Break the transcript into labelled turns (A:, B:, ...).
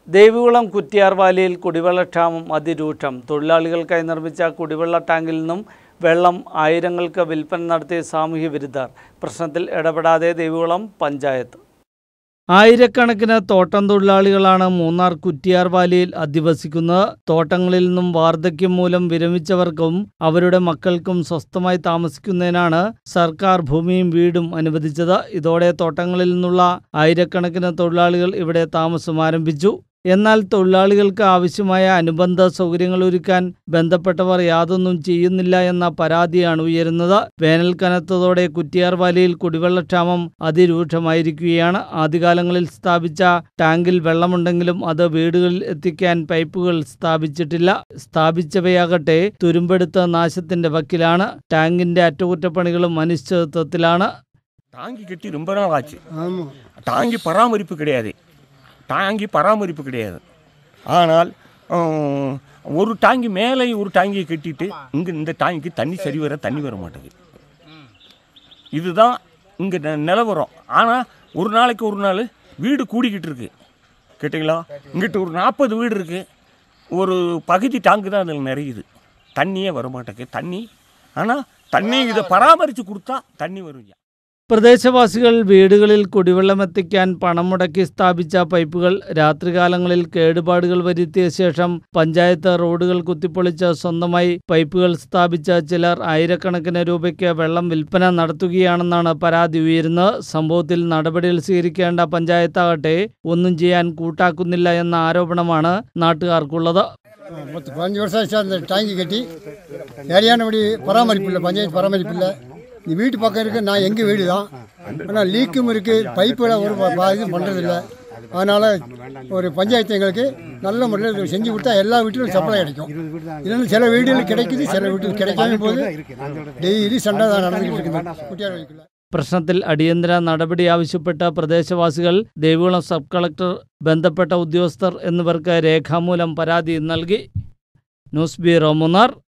A: ദേവികുളം കുറ്റിയാർവാലിയിൽ കുടിവെള്ളക്ഷാമം അതിരൂക്ഷം. തൊഴിലാളികൾക്കായി നിർമ്മിച്ച കുടിവെള്ള ടാങ്കിൽ നിന്നും വെള്ളം ആയിരങ്ങൾക്ക് വിൽപ്പന നടത്തിയ സാമൂഹ്യ വിരുദ്ധർ. പ്രശ്നത്തിൽ ഇടപെടാതെ ദേവികുളം പഞ്ചായത്ത്. ആയിരക്കണക്കിന് തോട്ടം തൊഴിലാളികളാണ് മൂന്നാർ കുറ്റിയാർവാലിയിൽ അധിവസിക്കുന്നത്. തോട്ടങ്ങളിൽ നിന്നും വാർദ്ധക്യം മൂലം വിരമിച്ചവർക്കും അവരുടെ മക്കൾക്കും സ്വസ്ഥമായി താമസിക്കുന്നതിനാണ് സർക്കാർ ഭൂമിയും വീടും അനുവദിച്ചത്. ഇതോടെ തോട്ടങ്ങളിൽ നിന്നുള്ള ആയിരക്കണക്കിന് തൊഴിലാളികൾ ഇവിടെ താമസം ആരംഭിച്ചു. എന്നാൽ തൊഴിലാളികൾക്ക് ആവശ്യമായ അനുബന്ധ സൗകര്യങ്ങൾ ഒരുക്കാൻ ബന്ധപ്പെട്ടവർ യാതൊന്നും ചെയ്യുന്നില്ല എന്ന പരാതിയാണ് ഉയരുന്നത്. വേനൽ കനത്തതോടെ കുറ്റിയാർവാലിയിൽ കുടിവെള്ളക്ഷാമം അതിരൂക്ഷമായിരിക്കുകയാണ്. ആദ്യകാലങ്ങളിൽ സ്ഥാപിച്ച ടാങ്കിൽ വെള്ളമുണ്ടെങ്കിലും അത് വീടുകളിൽ എത്തിക്കാൻ പൈപ്പുകൾ സ്ഥാപിച്ചിട്ടില്ല. സ്ഥാപിച്ചവയാകട്ടെ തുരുമ്പെടുത്ത നാശത്തിന്റെ വക്കിലാണ്. ടാങ്കിന്റെ അറ്റകുറ്റപ്പണികളും അനിശ്ചിതത്വത്തിലാണ്.
B: டாங்கி கட்டி ரொம்ப நாள் ஆச்சு. டாங்கி பராமரிப்பு கிடையாது. ஆனால் ஒரு டாங்கி மேலே ஒரு டாங்கியை கட்டிட்டு இங்கே இந்த டாங்கிக்கு தண்ணி வர மாட்டேங்குது. இதுதான் இங்கே நிலவரம். ஆனால் ஒரு நாளைக்கு ஒரு நாள் வீடு கூடிக்கிட்டு இருக்கு. கேட்டிங்களா? இங்கிட்ட ஒரு 40 வீடு இருக்குது. ஒரு பகுதி டாங்கு தான் அதில் நிறையுது. தண்ணியே வர மாட்டேங்குது. ஆனால் தண்ணி இதை பராமரித்து கொடுத்தா தண்ணி வரும்.
A: പ്രദേശവാസികൾ വീടുകളിൽ കുടിവെള്ളമെത്തിക്കാൻ പണം മുടക്കി സ്ഥാപിച്ച പൈപ്പുകൾ രാത്രികാലങ്ങളിൽ കേടുപാടുകൾ വരുത്തിയ ശേഷം പഞ്ചായത്ത് റോഡുകൾ കുത്തിപ്പൊളിച്ച് സ്വന്തമായി പൈപ്പുകൾ സ്ഥാപിച്ച ചിലർ ആയിരക്കണക്കിന് രൂപയ്ക്ക് വെള്ളം വിൽപ്പന നടത്തുകയാണെന്നാണ് പരാതി ഉയരുന്നത്. സംഭവത്തിൽ നടപടികൾ സ്വീകരിക്കേണ്ട പഞ്ചായത്താകട്ടെ ഒന്നും ചെയ്യാൻ കൂട്ടാക്കുന്നില്ല എന്ന ആരോപണമാണ് നാട്ടുകാർക്കുള്ളത്.
C: 15 வருஷம் அந்த டாங்கி கட்டி சரியானபடி பராமரிப்பில்லை, பஞ்சாயத்து பராமரிப்பில்லை. இந்த வீட்டு பக்கம் இருக்குது, நான் எங்கள் வீடு தான். ஆனால் லீக்கும் இருக்குது, பைப்பில் ஒரு இதுவும் பண்ணுறதில்லை. அதனால் ஒரு பஞ்சாயத்து எங்களுக்கு நல்ல முறையில் செஞ்சு கொடுத்தா எல்லா வீட்டிலும் சப்ளை கிடைக்கும். இல்லைன்னா சில வீடுகள் கிடைக்குது, சில வீட்டில் கிடைக்காம போது டெய்லி சண்டை தான் நடந்துக்கிட்டு இருக்குது കുറ്റിയാർവാലിക്കുള്ള.
A: പ്രശ്നത്തിൽ അടിയന്തര നടപടി ആവശ്യപ്പെട്ട പ്രദേശവാസികൾ ദേവികുളം സബ് കളക്ടർ, ബന്ധപ്പെട്ട ഉദ്യോഗസ്ഥർ എന്നിവർക്ക് രേഖാമൂലം പരാതി നൽകി. News bureau Munnar.